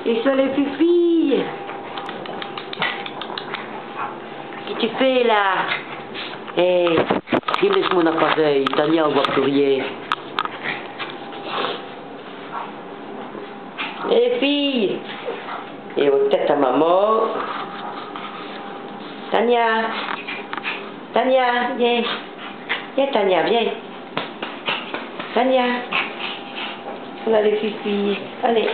Et ça les pupilles. Qu'est-ce que tu fais là? Hé, laisse mon appareil, Tania, on voit plus rien. Hé fille! Et aux têtes à maman. Tania! Tania, viens! Viens Tania, viens! Tania! On a les filles, allez!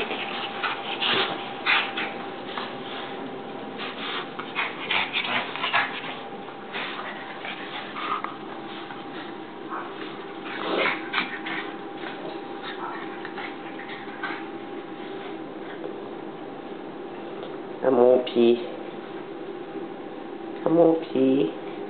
À mon pied. À mon pied.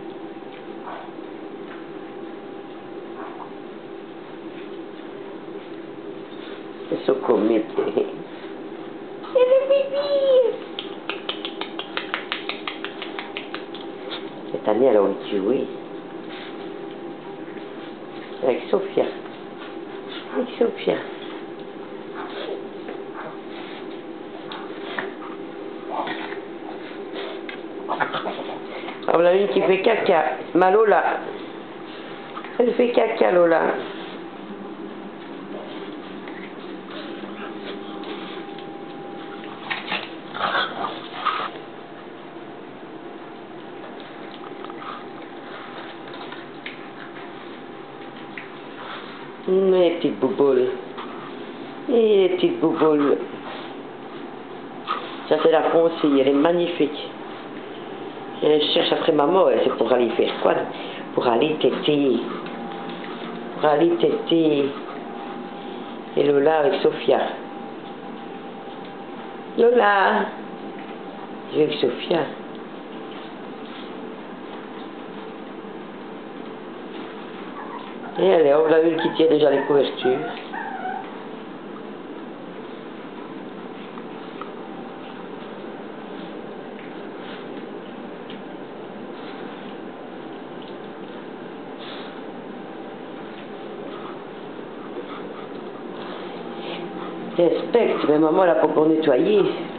C'est ce comité. C'est le bébé. Cette année, elle a envie de jouer. Avec Sophia. Avec Sophia. On a une qui fait caca. Ma Lola. Elle fait caca, Lola. Les petites bouboules. Et les petites bouboules. Ça, c'est la conseille. Elle est magnifique. Elle cherche après maman, c'est pour aller faire quoi? Pour aller téter. Pour aller téter. Et Lola avec Sophia. Lola! Je vais avec Sophia. Et allez, on a une qui tient déjà les couvertures. Respecte, mais maman elle n'a pas encore nettoyé.